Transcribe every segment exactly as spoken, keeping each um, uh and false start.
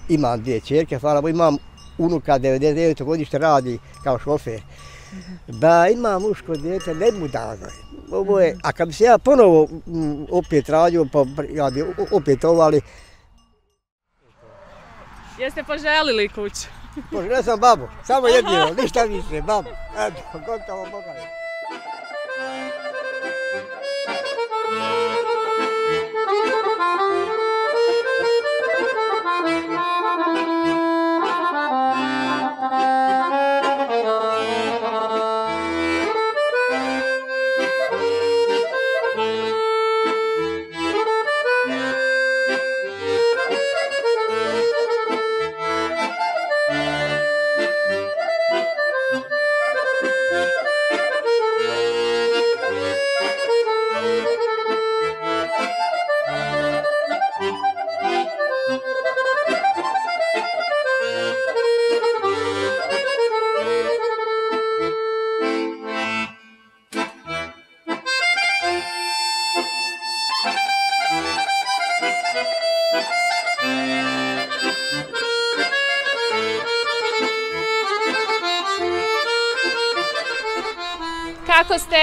imam dvije ćerke, hvala Bogu, imam unuka devedeset deveto godište radi kao šofer. Da ima muško dijete, ne mu dano je. Ovo je, a kad bi se ja ponovo m, opet radio, pa ja bi opet ovali. Jeste poželili kuću? Poželio sam babu, samo jedino, ništa više, babu. Eto, gotovo, Boga je. Kako ste?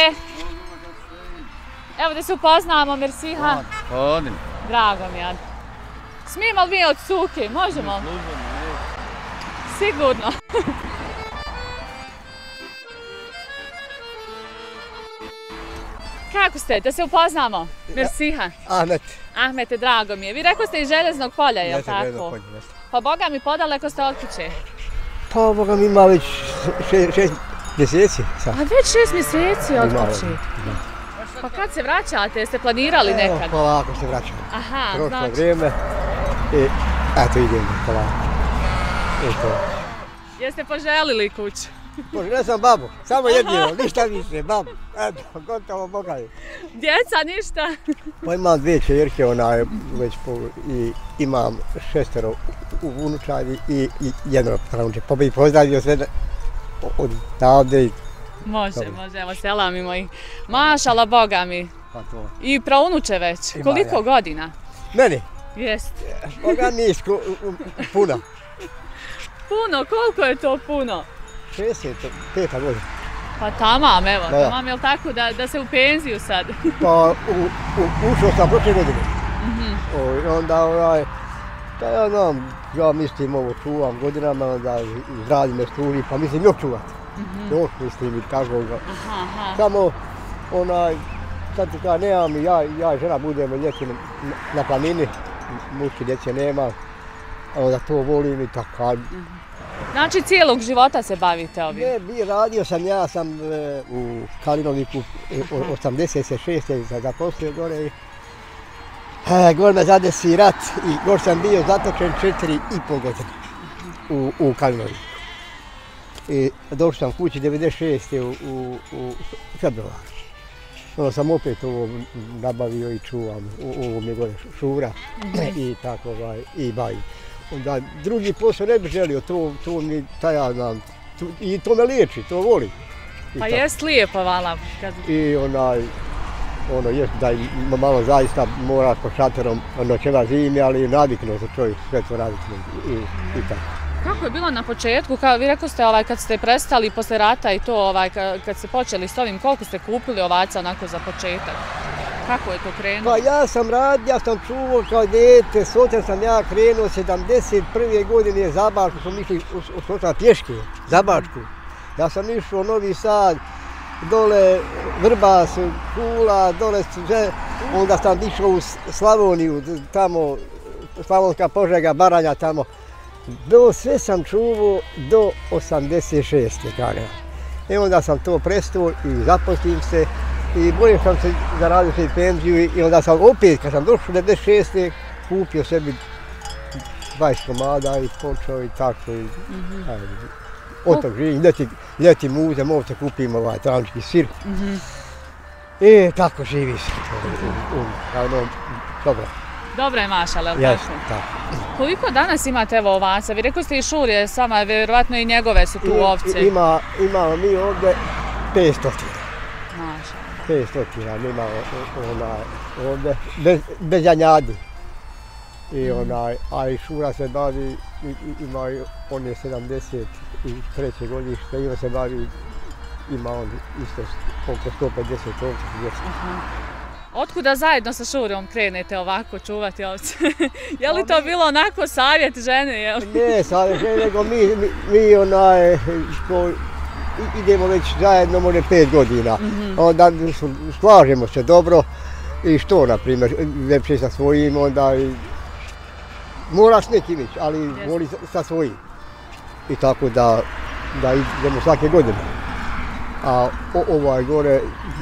Evo da se upoznamo, Mersiha. Hodim. Drago mi je. Smijemo li mi od suke? Možemo? Sigurno. Kako ste? Da se upoznamo? Mersiha. Ahmet. Ahmete, drago mi je. Vi rekao ste iz Željeznog polja, je li Jeste, tako? Željeznog polja, jeste. Pa Boga mi podaleko ste od kuće. Pa Boga mi ima već še, šest mjeseci sad. A već šest mjeseci od Ima, kuće. da. Pa kad se vraćate? Jeste planirali nekad? Evo, polako se vraćamo. Aha, Prošlo znači. vrijeme i eto idemo polako. I to. Jeste poželili kuću? Poželio sam babu, samo jedino, ništa više, babu. Eto, gotovo, Boga je. Djeca ništa? Pa imam dvije čerke, onaj, već po, i imam šestero u unučadi i, i jedno pravnuče. Pa bi pozdravio sve od davde. Može, Dobro. može, evo selamimo ih. Mašala, Boga mi. Pa to. I praunuče već. Ima, Koliko ja. godina? Meni, Jest. Boga mi je sko- puno. Puno, koliko je to puno? šezdeset peta godina. Pa tamam, evo, Da, da. tamam, jel tako da, da se u penziju sad? Pa u, u, ušao sam prošle godine. Mhm. O, i onda ovaj, pa ja znam, ja mislim ovo čuvam godinama, onda zdravlje me služi, pa mislim još čuvat. Mhm. Još mislim i tako ga. Aha, aha. Samo onaj, sad ti kada nemam, ja, ja i žena budemo ljeti na, na planini, muške djece nema, onda to volim i tako. Znači cijelog života se bavite ovim? Ne, bi, radio sam, ja sam e, u Kalinoviku e, osamdeset šeste se zaposlio gore i e, gore me zadesi rat i gore sam bio zatočen četiri i pol godine u, u Kalinoviku. I došao sam kući devedeset šeste u, u, u februar. Onda sam opet ovo nabavio i čuvam, ovo mi je gore šura i tako ovaj, i bavim. Onda drugi posao ne bi želio, to, to mi, taj ja znam, to, i to me liječi, to voli. I Pa tako. jest lijepo, vala. Kad... I onaj, ono jest da ima malo zaista mora po šatorom noćeva zimi, ali naviknuo se čovjek sve to raditi i, i tako. Kako je bilo na početku? Kao vi rekao ste ovaj, kad ste prestali posle rata i to ovaj, kad ste počeli s ovim, koliko ste kupili ovaca onako za početak? Kako je to krenulo? Pa ja sam radio, ja sam čuvao kao dete, sotra sam ja krenuo sedamdeset prve godine za Bačku, smo išli od sotra pješke, za Bačku. Ja sam išao u Novi Sad, dole Vrbas, Kula, dole sve, onda sam išao u Slavoniju, tamo Slavonska Požega, Baranja tamo. Do, sve sam čuvao do osamdeset šeste kada. I onda sam to prestao i zaposlim se. I bolje sam se zaradio se i penziju i onda sam opet, kad sam došao devedeset šeste kupio sebi dvadeset komada i počeo i tako. I, Mm-hmm. ajde, od tog živim, ljeti, ljeti muze, ovdje kupim ovaj trančki sir. Mm-hmm. I tako živi se. Ono, dobro. Dobro je mašala, jel Jasno, tako? tako. Koliko danas imate evo ovaca? Vi rekao ste i Šurje sama, vjerovatno i njegove su tu I- ovce. i- Ima, imamo mi ovdje petsto. Mašala. petsto mi imamo onaj ovdje, bez, bez janjadi. I onaj, a i Šura se bavi, ima, on je sedamdeset treće godište i on se bavi, ima on isto oko sto pedeset ovce. Otkuda zajedno sa Šurom krenete ovako čuvati ovce? Je li to bilo onako savjet žene? Jel? Ne savjet žene, nego mi, mi, mi onaj, ko, idemo već zajedno možda pet godina. Mm-hmm. Onda slažemo se dobro i što, na primjer, lepše sa svojim, onda i, moraš nekim ići, ali yes. Voli sa svojim. I tako da, da idemo svake godine. A o, ovaj gore,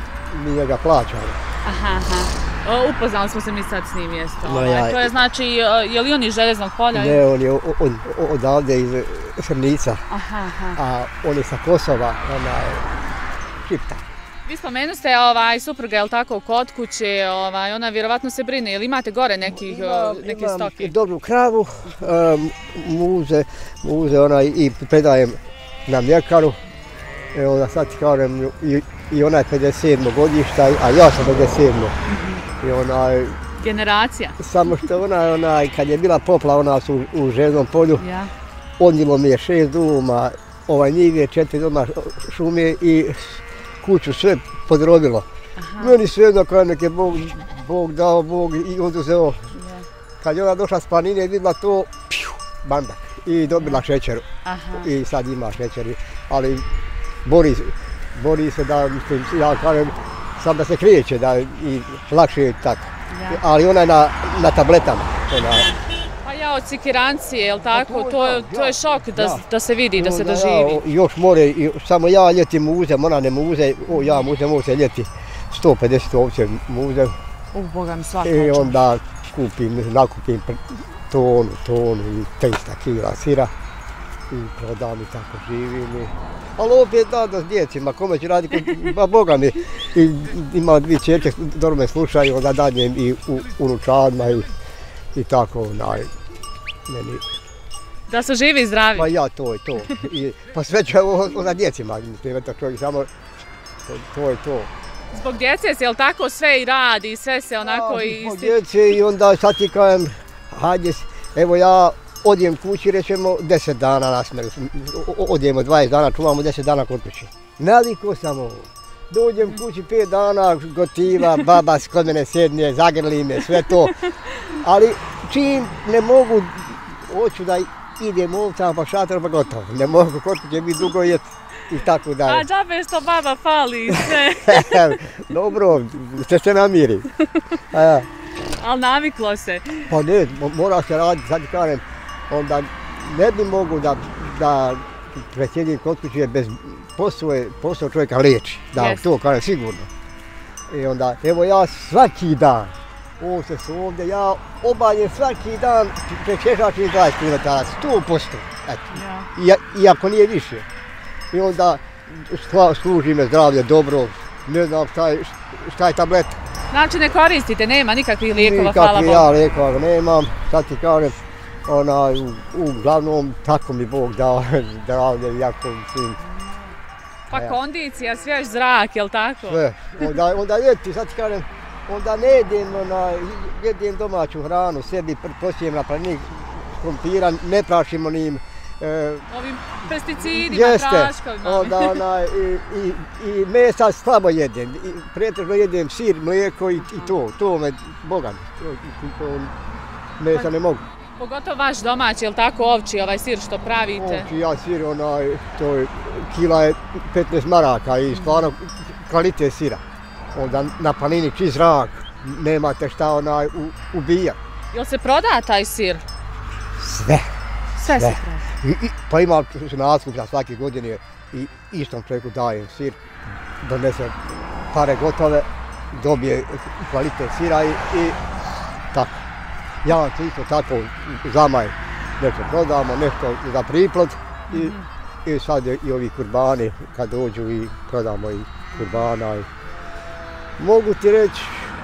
mi njega plaćamo. Aha, aha. O, upoznali smo se mi sad s njim mjesto. No, ovaj. ja, To je znači, je li on iz Željeznog polja? Ne, on je od, od, odavde iz Srnica, aha, aha. A on je sa Kosova, ona je Šipta. Vi spomenu ste ovaj, supruga, je li tako, kod kuće, ovaj, ona vjerovatno se brine, ili imate gore nekih, imam, neke imam stoke? Imam dobru kravu, um, muze, muze ona i predajem na mljekaru. E, onda sad ti kažem, i, i ona je pedeset sedmo godišta, a ja sam pedeset sedmo Mm-hmm. I onaj, generacija. Samo što ona, onaj, kad je bila poplava ona u, u Željeznom polju, ja. Odnilo mi je šest doma, ovaj njive, četiri doma šume i kuću sve podrobilo. Aha. Meni sve jedno kada nek je Bog, Bog dao, Bog i oduzeo. Ja. Kad je ona došla s planine, vidjela to, pju, bandak, i dobila šećer. Aha. I sad ima šećer, ali bori, bori se da, mislim, ja kažem, sam da se kreće, da i lakše je tako. Ja. Ali ona je na, na tabletama. Ona, pa ja od sikirancije, jel tako? To, to, to je šok da, ja. Da se vidi, da se doživi. Ja, još more, i, samo ja ljeti muzem, ona ne muze, o, ja muzem ovce ljeti sto pedeset ovce muzem. U, Boga mi svaka I onda kupim, nakupim tonu, tonu i trista kila sira i prodam i tako živim. I, ali opet da, da s djecima, kome ću raditi, ba Boga mi, i, ima dvije čerke, dobro me slušaju, onda danjem i u unučadima i, i tako, onaj, meni. Da se živi i zdravi. Pa ja, to je to. I, pa sve ću onda djecima, mislim, to čovjek samo, to, to je to. Zbog djece se, jel tako, sve i radi, sve se onako ja, i... Zbog djece i onda sad ti kažem, hajde, evo ja odijem kući, rećemo deset dana nasmeri, odijemo dvadeset dana, čuvamo deset dana kod kuće. Naliko sam ovo. Dođem kući pet dana, gotiva, baba kod mene sjedne, zagrli me, sve to. Ali čim ne mogu, hoću da idem ovcama pa šator pa gotovo. Ne mogu, kod kuće biti dugo jeti. I tako dalje. A džabe što baba fali i sve. Dobro, sve se namiri. A ja. Ali naviklo se. Pa ne, mora se raditi, sad ti kažem, onda ne bi mogu da, da presjedim kod kuće bez posao, posao čovjeka liječi, da yes. To kažem sigurno. I onda, evo ja svaki dan, ovdje su ovdje, ja obavljam svaki dan prečešačim dvadeset kilometara, sto posto, eto, ja. I, iako nije više. I onda služi me zdravlje dobro, ne znam šta je, šta je tableta. Znači ne koristite, nema nikakvih lijekova, nikakvi hvala Bogu? Ja lijekova nemam, sad ti kažem, ona, uglavnom tako mi Bog dao zdravlje, jako mislim. Pa kondicija, svjež zrak, jel tako? Sve, onda, onda ljeti, sad ti kažem, onda ne jedem, ona, jedem domaću hranu, sebi posijem na planini krompira, ne prašimo njim. E, ovim pesticidima, jeste, praškovima. Onda ona, i, i, i mesa slabo jedem, i pretežno jedem sir, mlijeko i, i to, to me, Boga mi, to, to mesa pa, ne mogu. Pogotovo vaš domaći, jel tako, ovči, ovaj sir što pravite? Ovči, ja sir, onaj, to je, kila je petnaest maraka i stvarno kvalitet sira. Onda na planini čist zrak, nemate šta onaj ubija. Jel se proda taj sir? Sve. Sve, sve. se proda. I, i, pa ima naskup za svake godine i istom čovjeku dajem sir, donese pare gotove, dobije kvalitet sira i, i tako. Ja vam se isto tako zamaj nešto prodamo, nešto za priplod i, mm-hmm. i sad i ovi kurbani kad dođu i prodamo i kurbana. I, mogu ti reći,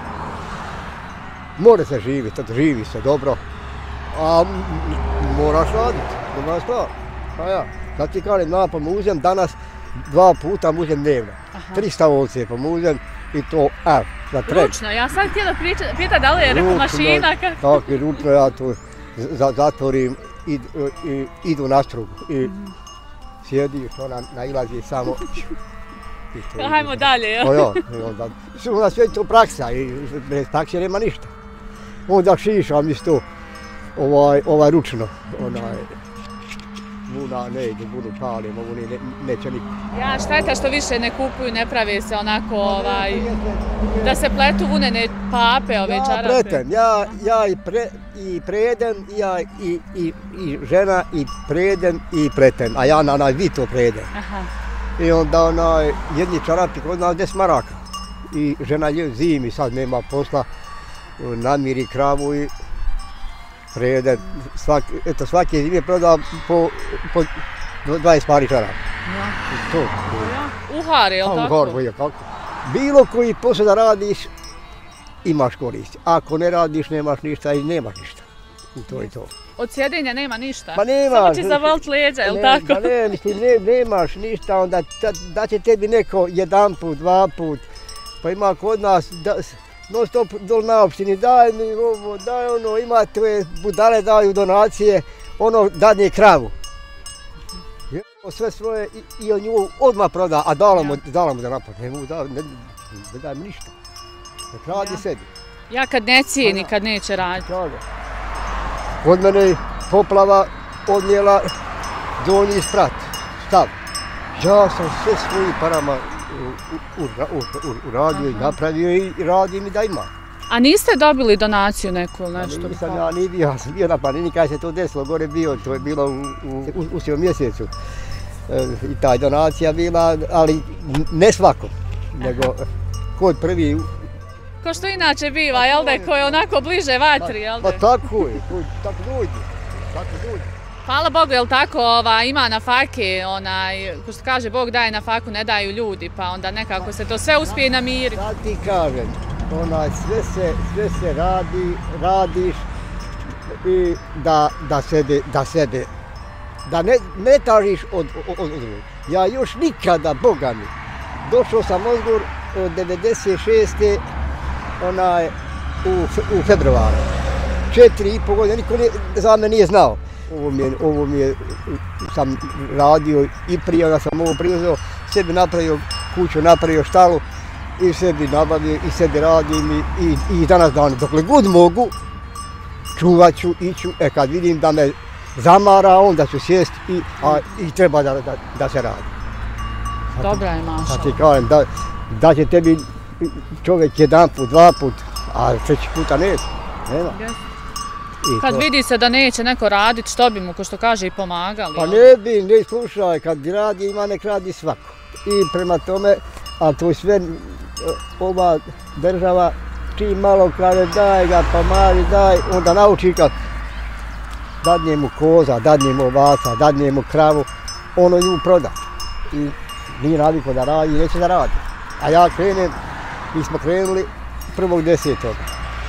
more se živjeti, živi se dobro, a moraš raditi, nema stvar. Pa ja, sad ti kažem, na pomuzem danas dva puta muzem dnevno, trista ovce pomuzem i to, evo. za trek. Ručno, ja sad htjela pitati da li je rekao mašina. Tako je, ručno ja to zatvorim, idu na strugu i sjediš, ona nailazi samo. Hajmo dalje, jel? Onda sve to praksa i bez prakse nema ništa. Onda šišam isto ovaj ručno, onaj, vuna ne ide, vunu palim, ovo neće niko. Ja, šteta što više ne kupuju, ne prave se onako, ovaj, da se pletu vunene pape, ove čarape. Ja pletem, ja i predem, ja i žena i predem i pletem, a ja na onaj vito predem. I onda onaj, jedni čarapi kod nas deset maraka. I žena je zimi, sad nema posla, namiri kravu i prede. Eto, svake zime proda po dvadeset pari čarapa. Uhar, je li tako? Uhar, je kako. Bilo koji posao da radiš, imaš korist. Ako ne radiš, nemaš ništa i nemaš ništa. I to je to. Od sjedenja nema ništa? Pa nemaš. Samo će zavolt leđa, je li tako? Pa ne, mislim, nemaš ništa, onda daće tebi neko jedan put, dva put. Pa ima kod nas, non stop dol na opštini, daj mi ovo, daj ono, ima tvoje budale daju donacije, ono, dadne kravu. Sve svoje i on nju odmah proda, a dala mu da napad, ne daj mi ništa. Nek radi sebi. Ja kad ne cijeni, kad neće raditi. Kod mene poplava odnijela donji sprat, stav. Ja sam sve svojim parama uradio i napravio i radim i da ima. A niste dobili donaciju neku ili nešto? Nisam ja ni bio, ja sam bio na planini kada se to desilo, gore bio, to je bilo u svojom mjesecu. I ta donacija bila, ali ne svakom, nego kod prvi. Ko što inače biva, jel da, ko je onako bliže vatri, jel da? Pa tako je, tako dođe, tako dođe. Hvala Bogu, jel tako, ima na fake, onaj, ko što kaže, Bog daje na faku, ne daju ljudi, pa onda nekako se to sve uspije namiriti. Sad ti kažem, onaj, sve se radi, radiš i da sebe, da sebe, da ne tražiš od drugog. Ja još nikada, Boga mi, došao sam Ozgor od devedeset šeste onaj, u februaru. Četiri i po godine, niko za me nije znao. Ovo mi je, sam radio i prije, onda sam ovo priuzeo, sebi napravio kuću, napravio štalu i sebi nabavio i sebi radim i danas dan. Dokle god mogu, čuvat ću, iću, e kad vidim da me zamara, onda ću sjest i treba da se radi. Dobra je, mašala. Sad ti kažem, da će tebi čovjek jedan put, dva put, a treći puta neće, nema. Kad vidi se da neće neko raditi, što bi mu, ko što kaže, i pomagali? Pa ne bi, ne slušaj, kad radi ima, nek radi svako. I prema tome, a to sve, ova država, čim malo kaže daj ga, pa mali daj, onda nauči kad dadne mu koza, dadne mu ovaca, dadne mu kravu, ono nju proda. I nije naviko da radi i neće da radi. A ja krenem, mi smo krenuli prvog desetog.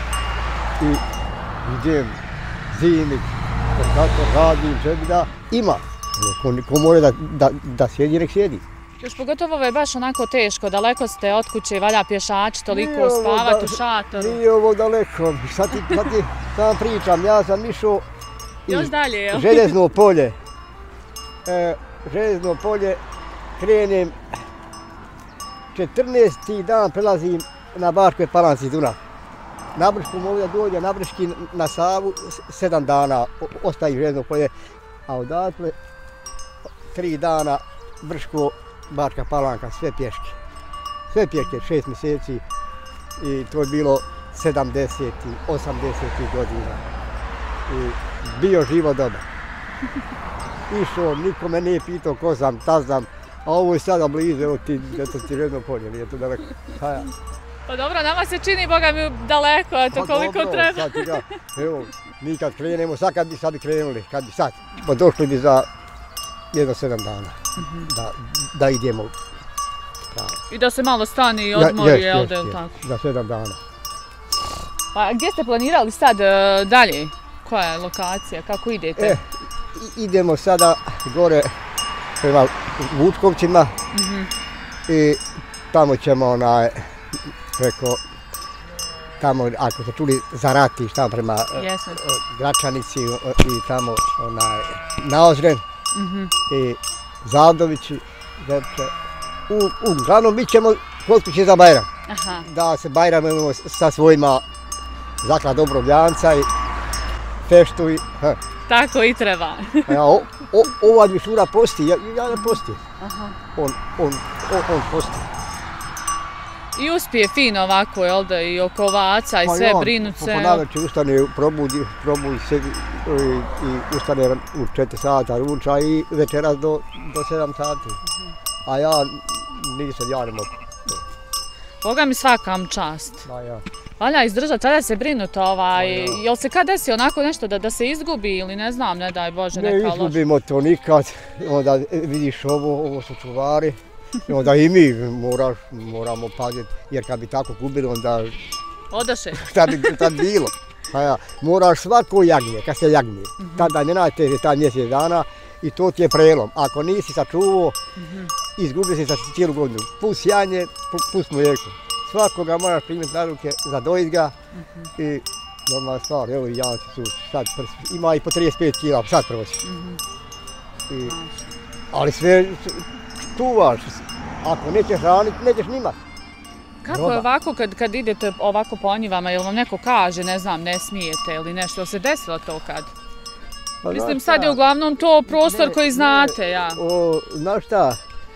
I idem zimi, tako radim, želim da ima. Ko mora da sjedi, nek sjedi. Još pogotovo ovo je baš onako teško, daleko ste od kuće, valja pješači, toliko spavati u šatoru. Nije ovo daleko, sad ti sam pričam, ja sam išao još dalje, jel? Željezno polje. Željezno polje, krenem, četrnaesti dan prelazim na Bačkoj Palanci Dunav. Na Brškom ovdje dođe, na Brški na Savu, sedam dana ostaje željezno polje, a odatle tri dana Brško, Bačka Palanka, sve pješke. Sve pješke, šest mjeseci i to je bilo sedamdesetih, osamdesetih godina. I bio živo dobar. Išao, niko me nije pitao ko sam, ta znam, a ovo je sada blizu, evo ti, eto ti željezno polje, nije to daleko. Pa dobro, nama se čini, Boga mi, daleko, eto koliko treba. Pa dobro, sad ti ga, evo, mi kad krenemo, sad kad bi sad krenuli, kad bi sad, pa došli bi za jedno sedam dana, da idemo pravo. I da se malo stani i odmori, jel da je tako? Za sedam dana. Pa gdje ste planirali sad dalje? Koja je lokacija, kako idete? Idemo sada gore prema Vučkovcima i tamo ćemo onaj preko tamo, ako ste čuli za Ratić, tamo prema Jesmo. Gračanici i tamo onaj, Naozren i Zavdovići, Zepče. U, uglavnom mi ćemo kod kuće za Bajram. Aha. Da se Bajramujemo sa svojima zaklad Dobrovljanca i feštu i... Ha. Tako i treba. Ja, o, o, ova Mišura posti, ja, ja ne postim. Aha. On, on, on, on posti. I uspije fino ovako, jel da, i oko ovaca i Pa sve ja, brinut se. Po navečer ustane, probudi, probudi se i, i ustane u četiri sata ruča i večeras do, do sedam sati. A ja nisam, ja ne mogu. Boga mi svakam čast. A ja. Valja izdržati, tada se brinuti, ovaj, ja. jel se kad desi onako nešto da, da se izgubi ili ne znam, ne daj Bože, Ne neka loša? izgubimo to nikad, onda vidiš ovo, ovo su čuvari, i onda i mi moraš, moramo paziti, jer kad bi tako gubili, onda Odaše. šta bi tad bilo. A ja, moraš svako jagnje, kad se jagnje, tada ne najteže taj mjesec dana i to ti je prelom. Ako nisi sačuvao, izgubio si sa cijelu godinu. Plus janje, plus mlijeko. Svakoga moraš primiti na ruke, zadojiti ga i normalna stvar, evo i janci su sad, ima i po trideset pet kila, sad prosi. I, ali sve čuvaš, ako nećeš hraniti, nećeš nimat. Kako je ovako kad, kad idete ovako po njivama, jel vam neko kaže, ne znam, ne smijete ili nešto, se desilo to kad? Pa, Mislim, sad je uglavnom to prostor ne, koji znate, ne, ja. O, znaš šta,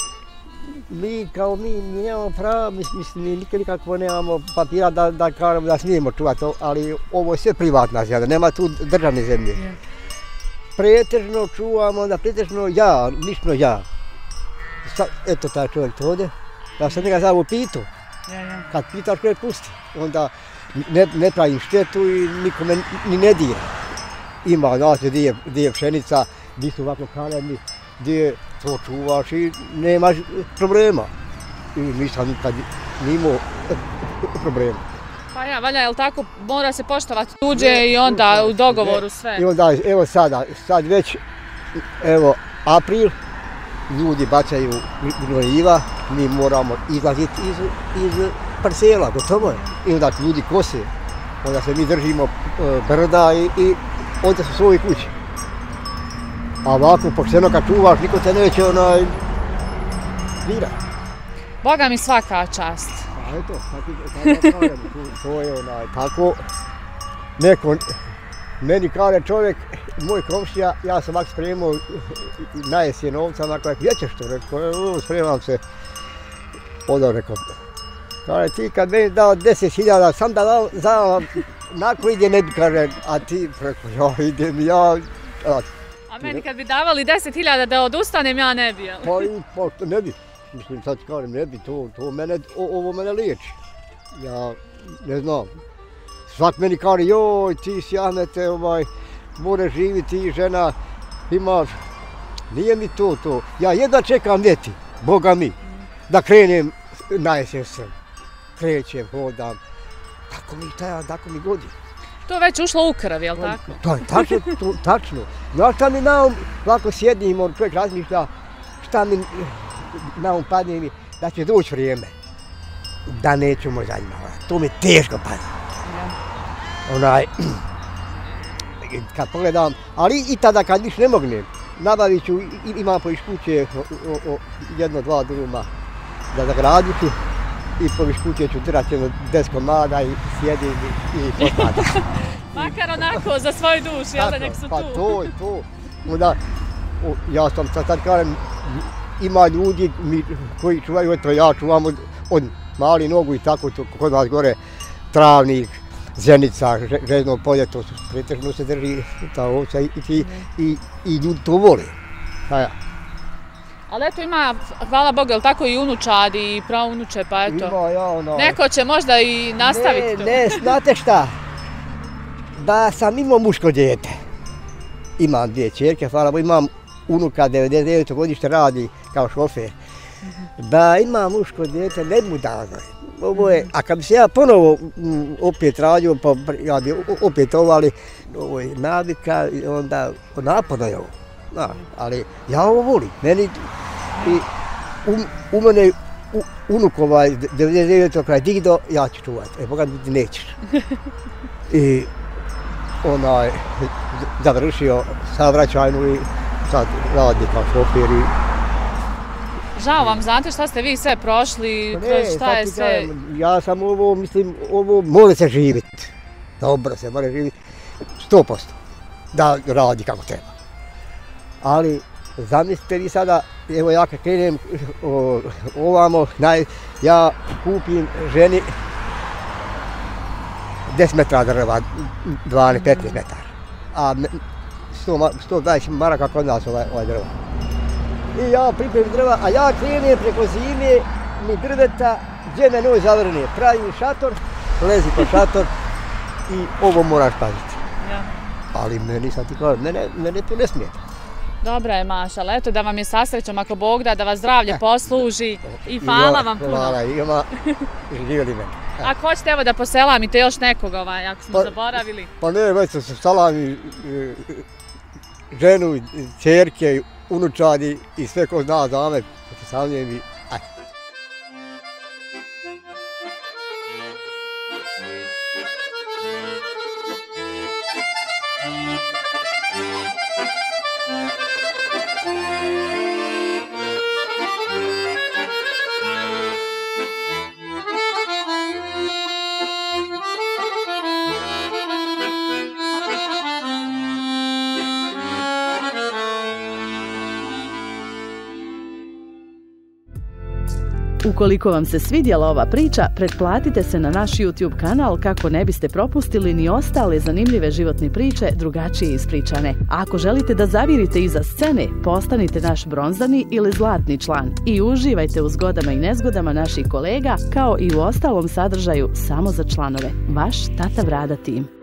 mi kao mi nemamo prava, mislim, mi nikad nikako nemamo papira da, da kažemo da smijemo čuvati to, ali ovo je sve privatna zemlja, nema tu državne zemlje. Yeah. Pretežno čuvamo, da pretežno ja, lično ja. Sad, eto taj čovjek to ovdje, ja sam njega zavu pitao. Ja, ja. Kad pitaš čovjek pusti, onda ne, ne pravim štetu i nikome ni ne dira. Ima, znaš, gdje je pšenica, gdje su ovako kaleni, gdje to čuvaš i nemaš problema. I nisam nikad nimao problema. Pa ja, valja, jel tako, mora se poštovati tuđe i onda u dogovoru sve. I onda, evo sada, sad već, evo, april, ljudi bacaju gnojiva, mi moramo izlaziti iz, iz parsela, gotovo je. I onda ljudi kose, onda se mi držimo brda i, i onda su svoje kuće. A ovako, pošteno kad čuvaš, niko te neće onaj dira. Boga mi svaka čast. A eto, tako, tako, to je onaj, tako, neko, meni kaže čovjek, moj komšija, ja sam ovak spremao na jesen ovca, onako je, gdje ćeš to, rekao, spremam se, odao, rekao, kaže, ti kad meni dao deset hiljada, sam da dao, za, nako ide ne bi, kaže, a ti, rekao, ja idem, ja, a, A meni kad bi davali deset hiljada da odustanem, ja ne bi, jel? pa i, pa ne bi, mislim, sad kažem, ne bi, to, to mene, o, ovo mene liječi, ja ne znam. Svak meni kaže, joj, ti si Ahmete, ovaj, moraš živiti i žena, imaš, nije mi to to. Ja jedva čekam ljeti, Boga mi, da krenem na jesen sam. Krećem, hodam, tako mi taj, tako mi godi. To već ušlo u krv, jel tako? To je tačno, to, tačno. Znaš šta mi na um, ovako sjednim, on čovjek razmišlja, šta mi na um padne mi, da će doći vrijeme, da nećemo za njima, to mi teško padne. Onaj, kad pogledam, ali i tada kad više ne mognem, nabavit ću, imam po iz kuće o, o, jedno, dva druma da zagradit ću i po iz kuće ću drati jedno deset komada i sjedim i, i postadim. Makar onako za svoju dušu, jel da nek su tu? Pa to, to. Onda, o, ja sam sad, sad kažem, ima ljudi mi, koji čuvaju, eto ja čuvam od, od mali nogu i tako, to, kod nas gore, travnik, Zenica, Željno polje, to su pretežno se drži ta ovca i, i, i, i ljudi to vole. Ja. Ali eto ima, hvala Bogu, jel tako i unučadi i praunuče, pa eto. Ima, ja, ono, neko će možda i nastaviti ne, to. Ne, znate šta, da sam imao muško dijete. Imam dvije čerke, hvala Bogu, imam unuka devedeset deveto godište radi kao šofer. Da imam muško dijete, ne bi mu dao. Ovo je, a kad bi se ja ponovo m, opet radio, pa ja bi opet ovali, ovo je navika i onda napadno je ovo. Da, ali ja ovo volim. Meni, i, u, u mene u, unuk ovaj, devedeset devete kraj digdo, ja ću čuvati. E, Boga ti nećeš. I onaj, završio saobraćajnu i sad radi kao šofer i... Žao vam, znate šta ste vi sve prošli, Ne, kroz šta sad je ti sve... kažem, ja sam ovo, mislim, ovo mora se živjeti. Dobro se mora živjeti, sto posto. Da radi kako treba. Ali, zamislite vi sada, evo ja kad krenem o, ovamo, naj, ja kupim ženi deset metara drva, dvanaest petnaest metara. A sto dvadeset maraka kod nas ovaj, ovaj drva. I ja pripremim drva, a ja krenem preko zime, mi drveta, gdje me noj zavrne, pravim šator, lezi po šator i ovo moraš paziti. Ja. Ali meni sad ti kažem, mene, mene to ne smijeta. Dobra je, mašala. Eto da vam je sa srećom, ako Bog da, da vas zdravlje posluži i hvala vam puno. Hvala, ima, živjeli meni. Ako hoćete evo da poselamite još nekoga, ovaj, ako smo Pa- zaboravili. Pa ne, već sam se salami e, ženu, ćerke, unučadi i sve ko zna za me, poselamljujem i ajde. Ukoliko vam se svidjela ova priča, pretplatite se na naš YouTube kanal kako ne biste propustili ni ostale zanimljive životne priče drugačije ispričane. A ako želite da zavirite iza scene, postanite naš bronzani ili zlatni član i uživajte u zgodama i nezgodama naših kolega kao i u ostalom sadržaju samo za članove. Vaš Tata Vrada tim.